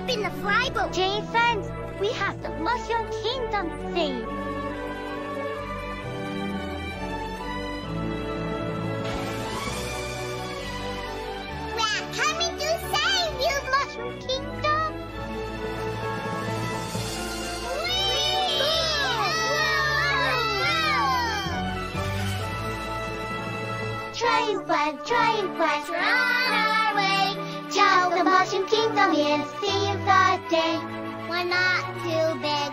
up in the flyboat. Jason, we have the Mushroom Kingdom saved. We're coming to save you, Mushroom Kingdom. Triumphant, we're on our way. Till the Mushroom Kingdom is, see you the day. We're not too big.